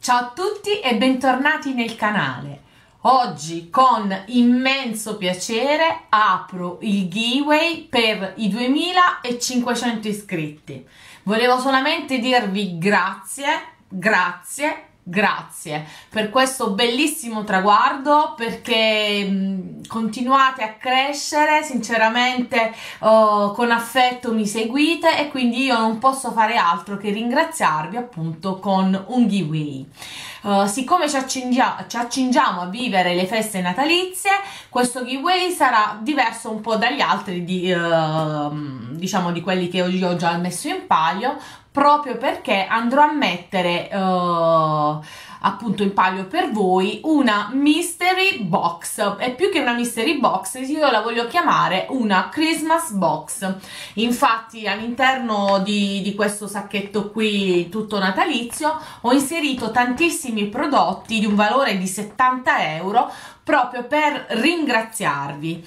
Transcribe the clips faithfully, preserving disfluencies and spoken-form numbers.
Ciao a tutti e bentornati nel canale. Oggi con immenso piacere apro il giveaway per i duemilacinquecento iscritti. Volevo solamente dirvi grazie, grazie, grazie per questo bellissimo traguardo, perché mh, continuate a crescere, sinceramente oh, con affetto mi seguite e quindi io non posso fare altro che ringraziarvi appunto con un giveaway. Uh, siccome ci accingiamo, ci accingiamo a vivere le feste natalizie, questo giveaway sarà diverso un po' dagli altri, di, uh, diciamo di quelli che io ho già messo in palio, proprio perché andrò a mettere uh, appunto in palio per voi una mystery box, e più che una mystery box io la voglio chiamare una Christmas box. Infatti all'interno di, di questo sacchetto qui tutto natalizio ho inserito tantissimi prodotti di un valore di settanta euro, proprio per ringraziarvi.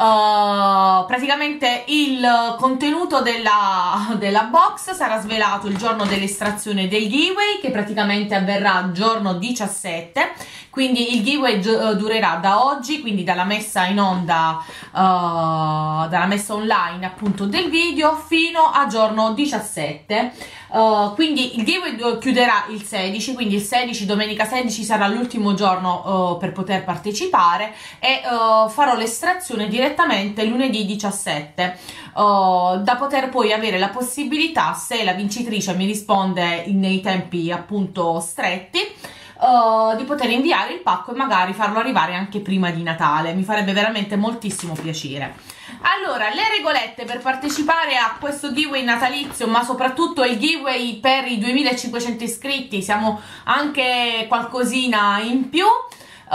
Uh, praticamente il contenuto della, della box sarà svelato il giorno dell'estrazione del giveaway, che praticamente avverrà giorno diciassette, quindi il giveaway durerà da oggi, quindi dalla messa in onda, uh, dalla messa online appunto del video, fino a giorno diciassette. Uh, quindi il giveaway chiuderà il sedici, quindi il sedici, domenica sedici sarà l'ultimo giorno uh, per poter partecipare, e uh, farò l'estrazione direttamente lunedì diciassette, uh, da poter poi avere la possibilità, se la vincitrice mi risponde nei tempi appunto stretti, Uh, di poter inviare il pacco e magari farlo arrivare anche prima di Natale. Mi farebbe veramente moltissimo piacere. Allora, le regolette per partecipare a questo giveaway natalizio, ma soprattutto il giveaway per i duemilacinquecento iscritti, siamo anche qualcosina in più. Uh,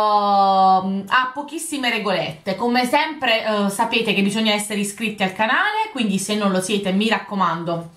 ha pochissime regolette. Come sempre uh, sapete che bisogna essere iscritti al canale, quindi se non lo siete mi raccomando,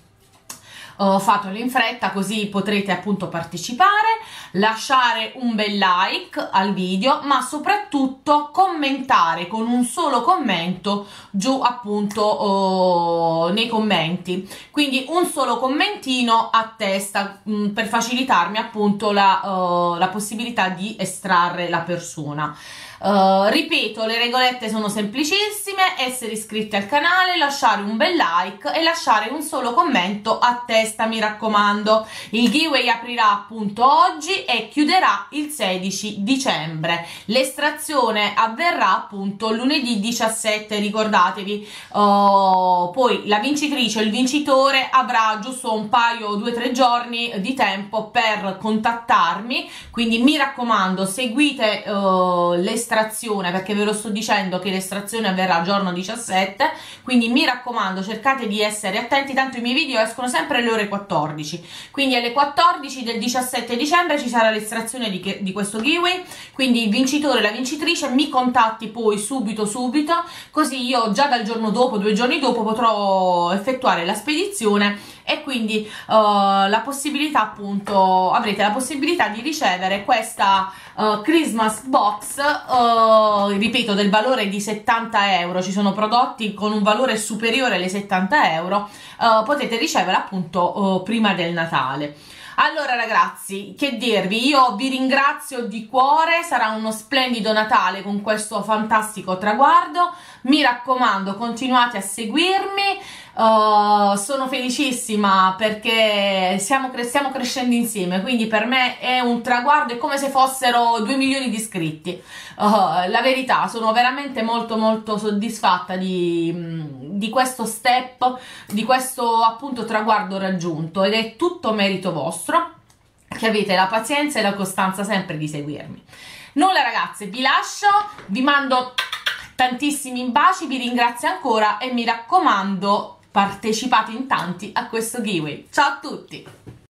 Uh, fatelo in fretta, così potrete appunto partecipare, lasciare un bel like al video, ma soprattutto commentare con un solo commento giù appunto uh, nei commenti, quindi un solo commentino a testa mh, per facilitarmi appunto la, uh, la possibilità di estrarre la persona. Uh, ripeto, le regolette sono semplicissime: essere iscritti al canale, lasciare un bel like e lasciare un solo commento a testa, mi raccomando. Il giveaway aprirà appunto oggi e chiuderà il sedici dicembre. L'estrazione avverrà appunto lunedì diciassette, ricordatevi. Uh, poi la vincitrice o il vincitore avrà giusto un paio, due o tre giorni di tempo per contattarmi, quindi mi raccomando, seguite uh, l'estrazione, perché ve lo sto dicendo che l'estrazione avverrà giorno diciassette, quindi mi raccomando, cercate di essere attenti, tanto i miei video escono sempre alle ore quattordici, quindi alle quattordici del diciassette dicembre ci sarà l'estrazione di, di questo giveaway, quindi il vincitore e la vincitrice mi contatti poi subito subito, così io già dal giorno dopo, due giorni dopo, potrò effettuare la spedizione, e quindi uh, la possibilità appunto, avrete la possibilità di ricevere questa uh, Christmas box, uh, ripeto, del valore di settanta euro. Ci sono prodotti con un valore superiore alle settanta euro, uh, potete ricevere appunto uh, prima del Natale. Allora ragazzi, che dirvi, io vi ringrazio di cuore, sarà uno splendido Natale con questo fantastico traguardo, mi raccomando continuate a seguirmi. Uh, sono felicissima perché stiamo, cre stiamo crescendo insieme, quindi per me è un traguardo, è come se fossero due milioni di iscritti. Uh, la verità, sono veramente molto molto soddisfatta di, di questo step, di questo appunto traguardo raggiunto, ed è tutto merito vostro, che avete la pazienza e la costanza sempre di seguirmi. Nulla ragazze, vi lascio, vi mando tantissimi baci, vi ringrazio ancora e mi raccomando, partecipate in tanti a questo giveaway. Ciao a tutti!